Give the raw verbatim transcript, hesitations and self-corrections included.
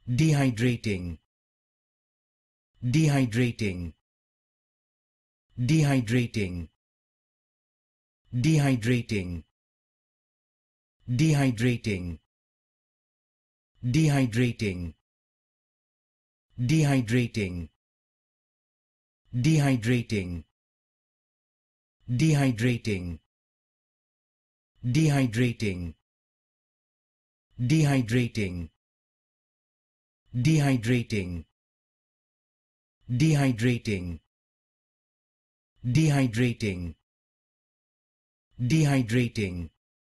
dehydrating, dehydrating, dehydrating, dehydrating, dehydrating, dehydrating, dehydrating, dehydrating, dehydrating, dehydrating, dehydrating, dehydrating, dehydrating, dehydrating, dehydrating,